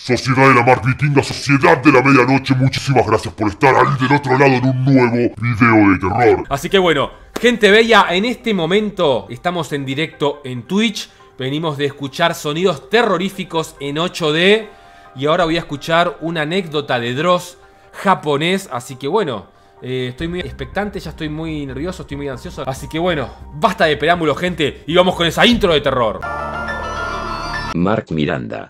Sociedad de la Mar Vikinga, Sociedad de la Medianoche, muchísimas gracias por estar ahí del otro lado en un nuevo video de terror. Así que bueno, gente bella, en este momento estamos en directo en Twitch. Venimos de escuchar sonidos terroríficos en 8D. Y ahora voy a escuchar una anécdota de Dross japonés. Así que bueno, estoy muy expectante, ya estoy muy nervioso, estoy muy ansioso. Así que bueno, basta de preámbulo, gente, y vamos con esa intro de terror. Mark Miranda.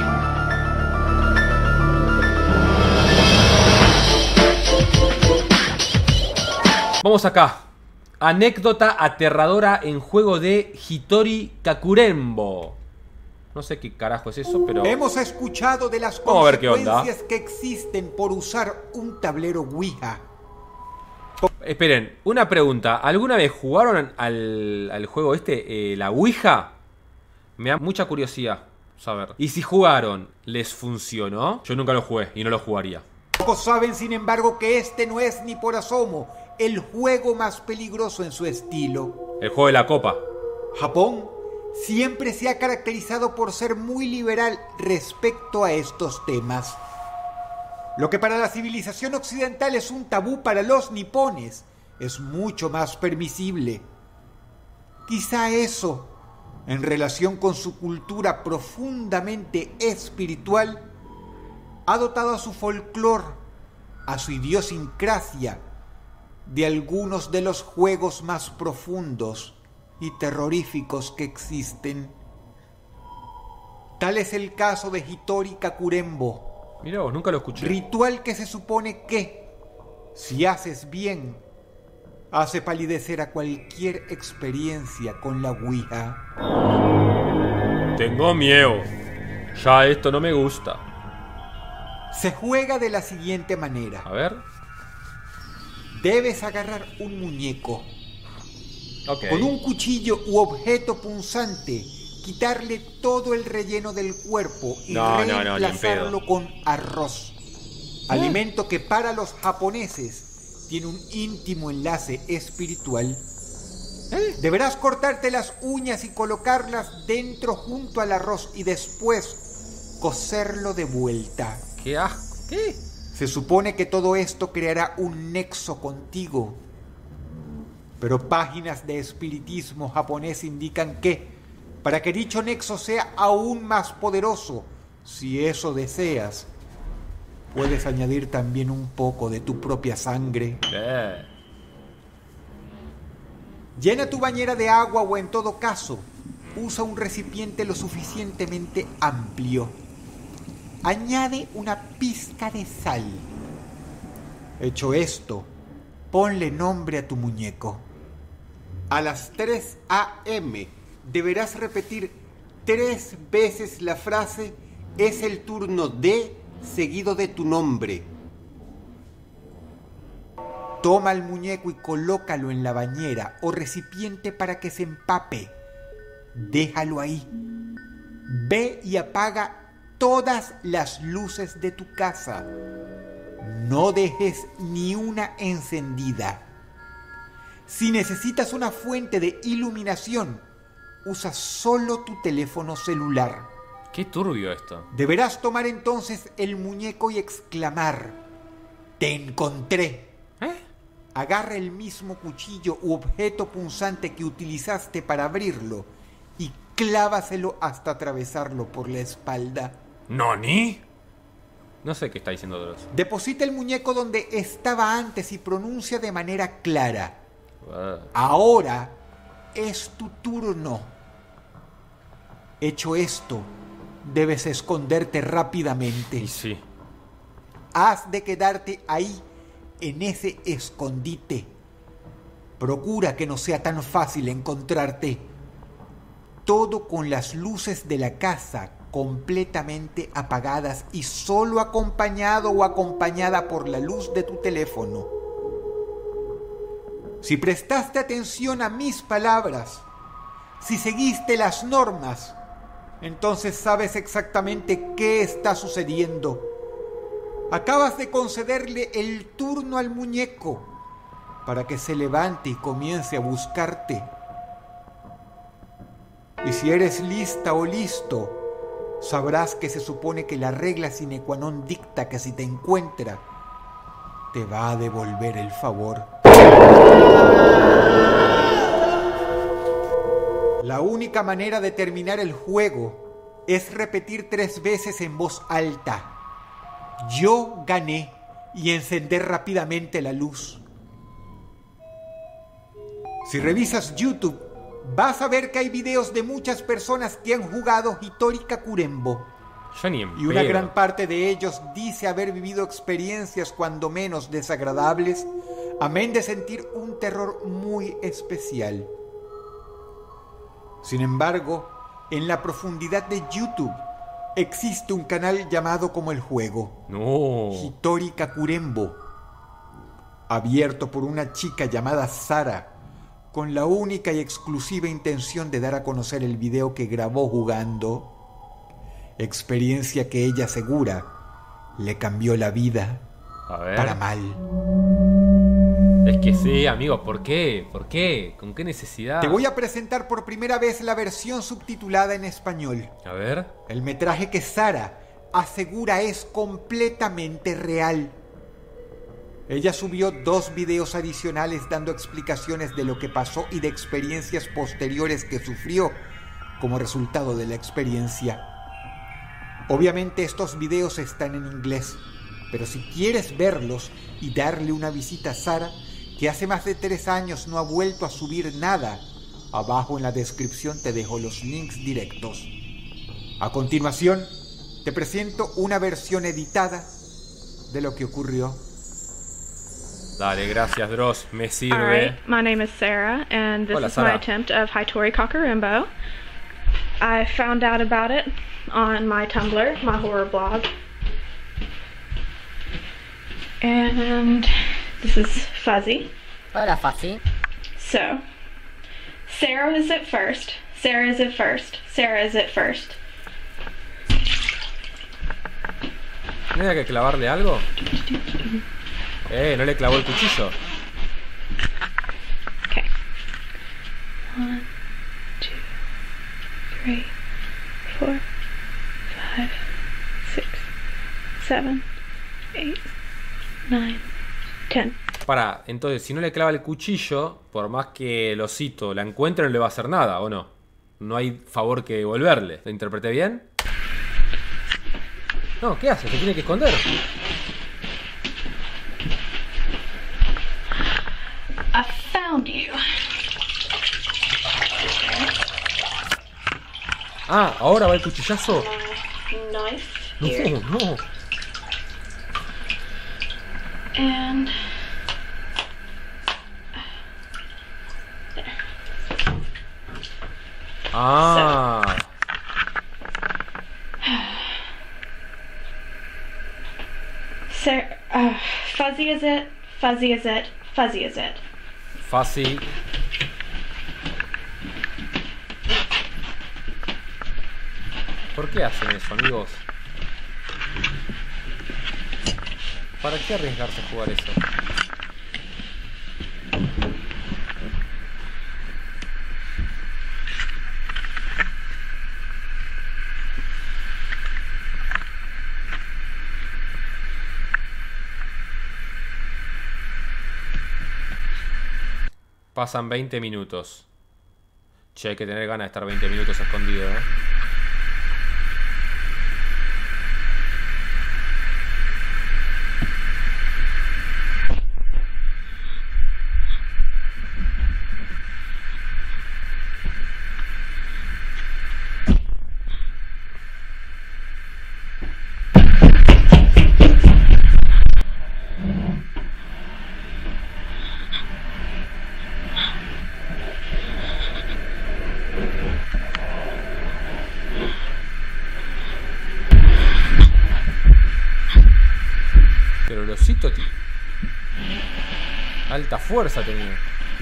Vamos acá. Anécdota aterradora en juego de Hitori Kakurenbo. No sé qué carajo es eso, pero... Hemos escuchado de las Vamos a ver qué onda. consecuencias que existen por usar un tablero Ouija. Esperen, una pregunta. ¿Alguna vez jugaron al juego este, la Ouija? Me da mucha curiosidad saber. Y si jugaron, ¿les funcionó? Yo nunca lo jugué y no lo jugaría. Pocos saben, sin embargo, que este no es ni por asomo el juego más peligroso en su estilo. El juego de la copa. Japón siempre se ha caracterizado por ser muy liberal respecto a estos temas. Lo que para la civilización occidental es un tabú, para los nipones es mucho más permisible. Quizá eso, en relación con su cultura profundamente espiritual, ha dotado a su folclore, a su idiosincrasia, de algunos de los juegos más profundos y terroríficos que existen. Tal es el caso de Hitori Kakurenbo. Mirá vos, nunca lo escuché. Ritual que se supone que, si haces bien, hace palidecer a cualquier experiencia con la Ouija. Tengo miedo. Ya esto no me gusta. Se juega de la siguiente manera. A ver. Debes agarrar un muñeco. Ok. Con un cuchillo u objeto punzante, quitarle todo el relleno del cuerpo y ni en reemplazarlo pedo. con arroz. Alimento que para los japoneses tiene un íntimo enlace espiritual. Deberás cortarte las uñas y colocarlas dentro junto al arroz y después cocerlo de vuelta. ¿Qué asco? ¿Qué? Se supone que todo esto creará un nexo contigo. Pero páginas de espiritismo japonés indican que, para que dicho nexo sea aún más poderoso, si eso deseas, puedes añadir también un poco de tu propia sangre. Llena tu bañera de agua o, en todo caso, usa un recipiente lo suficientemente amplio. Añade una pizca de sal. Hecho esto, ponle nombre a tu muñeco. A las 3 a.m. deberás repetir 3 veces la frase "es el turno de", seguido de tu nombre. Toma el muñeco y colócalo en la bañera o recipiente para que se empape. Déjalo ahí. Ve y apaga todas las luces de tu casa. No dejes ni una encendida. Si necesitas una fuente de iluminación, usa solo tu teléfono celular. Qué turbio esto. Deberás tomar entonces el muñeco y exclamar: "¡Te encontré!". Agarra el mismo cuchillo u objeto punzante que utilizaste para abrirlo y clávaselo hasta atravesarlo por la espalda. ¿Nani? No sé qué está diciendo Dross. Deposita el muñeco donde estaba antes y pronuncia de manera clara: "Ahora es tu turno". Hecho esto, debes esconderte rápidamente. Y sí. Has de quedarte ahí, en ese escondite. Procura que no sea tan fácil encontrarte. Todo con las luces de la casa completamente apagadas y solo acompañado o acompañada por la luz de tu teléfono. Si prestaste atención a mis palabras, si seguiste las normas, entonces sabes exactamente qué está sucediendo. Acabas de concederle el turno al muñeco para que se levante y comience a buscarte. Y si eres lista o listo, sabrás que se supone que la regla sine qua non dicta que si te encuentra, te va a devolver el favor. La única manera de terminar el juego es repetir 3 veces en voz alta: yo gané, y encender rápidamente la luz. Si revisas YouTube, vas a ver que hay videos de muchas personas que han jugado Hitori Kakurembo. Yo ni en Y una pedo. gran parte de ellos dice haber vivido experiencias cuando menos desagradables, amén de sentir un terror muy especial. Sin embargo, en la profundidad de YouTube existe un canal llamado como el juego, No. Hitori Kakurembo, abierto por una chica llamada Sara, con la única y exclusiva intención de dar a conocer el video que grabó jugando, experiencia que ella asegura le cambió la vida A ver. para mal. Es que sí, amigo, ¿por qué? ¿Por qué? ¿Con qué necesidad? Te voy a presentar por primera vez la versión subtitulada en español. A ver. El metraje que Sara asegura es completamente real. Ella subió 2 videos adicionales dando explicaciones de lo que pasó y de experiencias posteriores que sufrió como resultado de la experiencia. Obviamente estos videos están en inglés, pero si quieres verlos y darle una visita a Sara, que hace más de 3 años no ha vuelto a subir nada, abajo en la descripción te dejo los links directos. A continuación, te presento una versión editada de lo que ocurrió. Dale, gracias, Dross. Me sirve. Alright, my name is Sarah, and this Hola, is my Sarah. attempt of Hitori Kakurembo. I found out about it on my Tumblr, my horror blog. And this is Fuzzy. Hola, Fuzzy. So, Sarah is at first. Sarah is at first. Sarah is at first. ¿No había que clavarle algo? ¿No le clavó el cuchillo? Okay. 1, 2, 3, 4, 5, 6, 7, 8, 9, 10. Pará, entonces, si no le clava el cuchillo, por más que el osito la encuentre, no le va a hacer nada, ¿o no? No hay favor que devolverle. ¿Lo interpreté bien? No, ¿qué hace? Se tiene que esconder. I found you. Ah, ¿ahora va el cuchillazo? Knife No, here. no. And Ah. Fuzzy is it. Fuzzy is it. Fuzzy is it. Fácil. ¿Por qué hacen eso, amigos? ¿Para qué arriesgarse a jugar eso? Pasan 20 minutos. Che, hay que tener ganas de estar 20 minutos escondido, ¿eh? Pero el osito, tío. Alta fuerza tenía.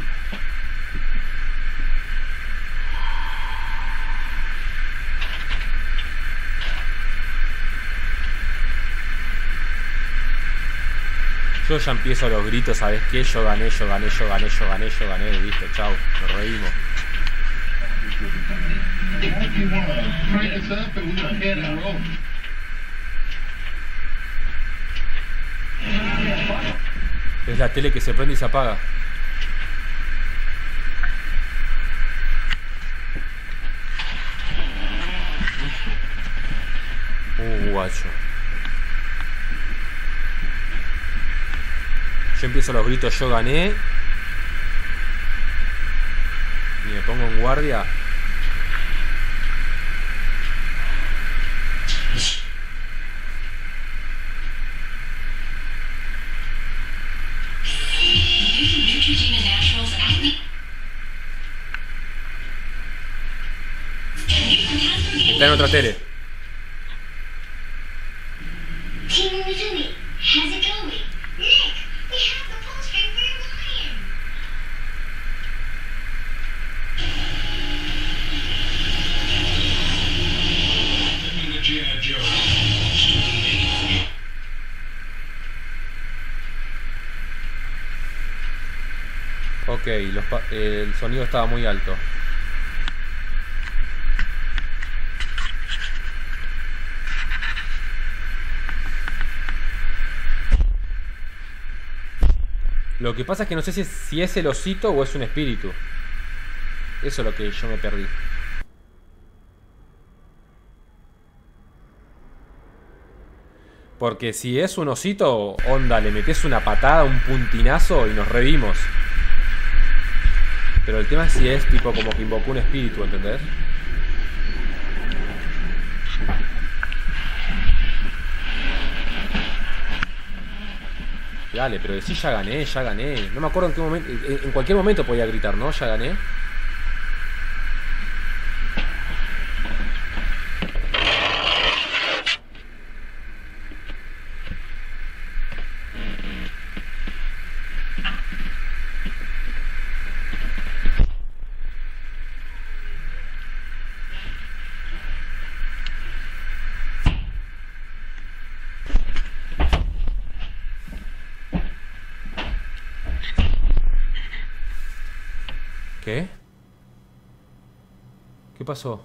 Yo ya empiezo los gritos, ¿sabes qué? Yo gané, yo gané, yo gané, yo gané, yo gané. Listo, chao, nos reímos. Es la tele que se prende y se apaga. Guacho. Yo empiezo los gritos, yo gané. Y me pongo en guardia. Está en otra tele. Ok, el sonido estaba muy alto. Lo que pasa es que no sé si es el osito o es un espíritu. Eso es lo que yo me perdí. Porque si es un osito, onda, le metes una patada, un puntinazo y nos revimos. Pero el tema es si es tipo como que invocó un espíritu, ¿entendés? Dale, pero decí ya gané, ya gané. No me acuerdo en qué momento. En cualquier momento podía gritar, ¿no? Ya gané. ¿Qué? ¿Qué pasó?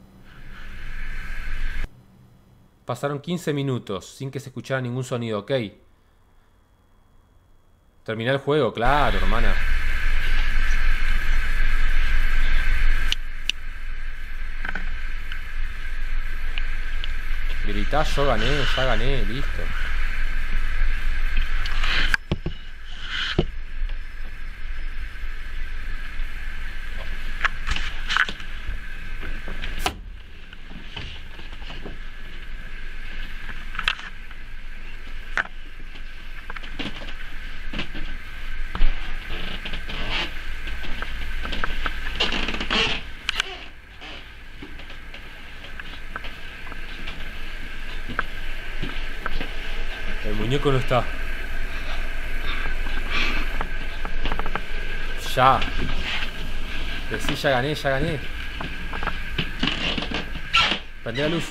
Pasaron 15 minutos sin que se escuchara ningún sonido, ok. Terminé el juego, claro, hermana. Gritá, yo gané, ya gané, listo. El muñeco no está. Ya. Decí, ya gané, ya gané. Prende la luz.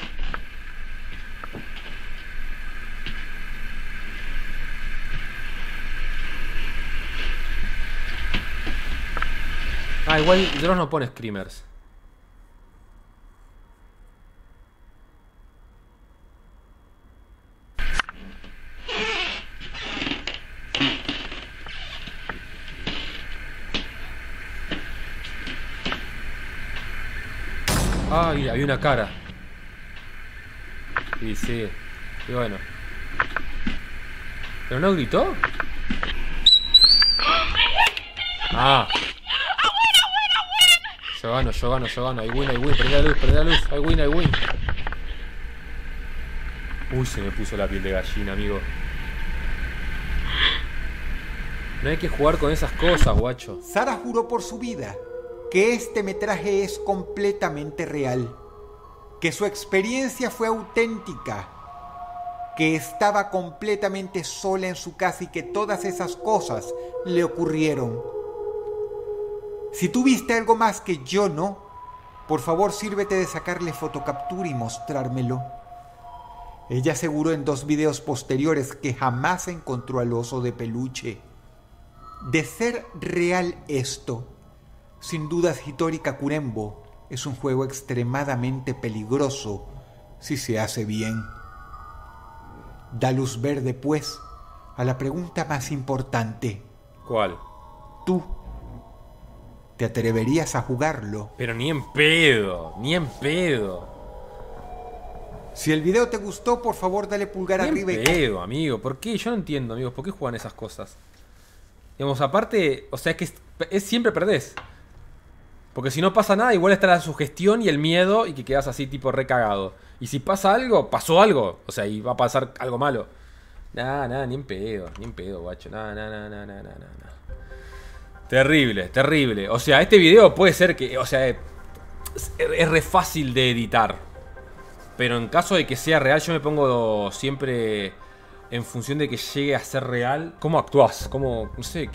Ah, igual Dross no pone screamers. Ay, había una cara. Y sí. Y bueno. ¿Pero no gritó? Ah. Yo gano, yo gano, yo gano. I win, I win. Prende la luz, prende la luz. I win, I win. Uy, se me puso la piel de gallina, amigo. No hay que jugar con esas cosas, guacho. Sarah juró por su vida que este metraje es completamente real, que su experiencia fue auténtica, que estaba completamente sola en su casa y que todas esas cosas le ocurrieron. Si tú viste algo más que yo no, por favor sírvete de sacarle fotocaptura y mostrármelo. Ella aseguró en 2 videos posteriores que jamás encontró al oso de peluche. De ser real esto, sin dudas Hitori Kakurembo es un juego extremadamente peligroso si se hace bien. Da luz verde, pues, a la pregunta más importante. ¿Cuál? ¿Tú te atreverías a jugarlo? Pero ni en pedo, ni en pedo. Si el video te gustó, por favor dale pulgar Ni arriba en pedo, amigo. ¿Por qué? Yo no entiendo, amigos. ¿Por qué juegan esas cosas? Digamos, aparte, o sea, es que es siempre perdés. Porque si no pasa nada, igual está la sugestión y el miedo y que quedas así tipo recagado. Y si pasa algo, pasó algo. O sea, y va a pasar algo malo. Nada, ni en pedo, guacho. Nada. Terrible, terrible. O sea, este video puede ser que, o sea, es re fácil de editar. Pero en caso de que sea real, yo me pongo siempre en función de que llegue a ser real. ¿Cómo actuás? ¿Cómo? No sé,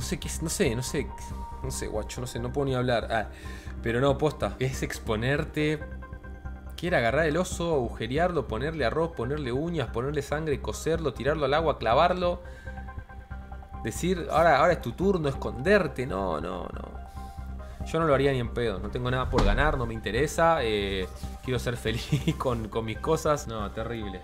guacho, no sé, no puedo ni hablar. Pero no, posta. Es exponerte. Quiere agarrar el oso, agujerearlo, ponerle arroz, ponerle uñas, ponerle sangre, coserlo, tirarlo al agua, clavarlo. Decir, ahora es tu turno, esconderte. No. Yo no lo haría ni en pedo. No tengo nada por ganar, no me interesa. Quiero ser feliz con mis cosas. No, terrible.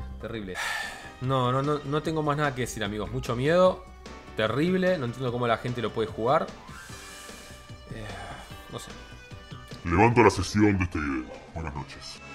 No tengo más nada que decir, amigos. Mucho miedo. Terrible. No entiendo cómo la gente lo puede jugar. No sé. Levanto la sesión de este video. Buenas noches.